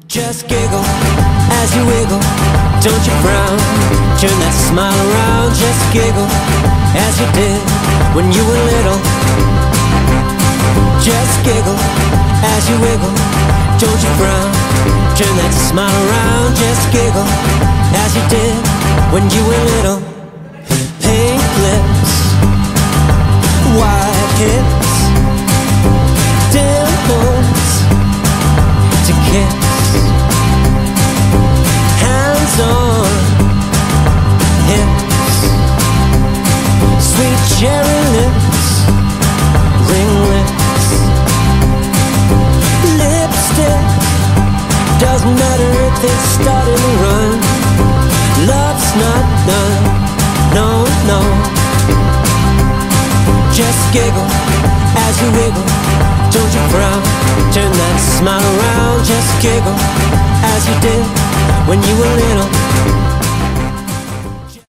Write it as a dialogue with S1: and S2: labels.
S1: Just giggle as you wiggle, don't you frown. Turn that smile around. Just giggle as you did when you were little. Just giggle as you wiggle, don't you frown. Turn that smile around. Just giggle as you did when you were little. Pink lips, wide hips, dimples to kiss, hands on hips, sweet cherry lips, ring lips, lipstick, doesn't matter if it's starting to run. Love's not done, no, no. Just giggle as you wiggle, don't you frown. Turn that smile around. Just giggle as you did when you were little.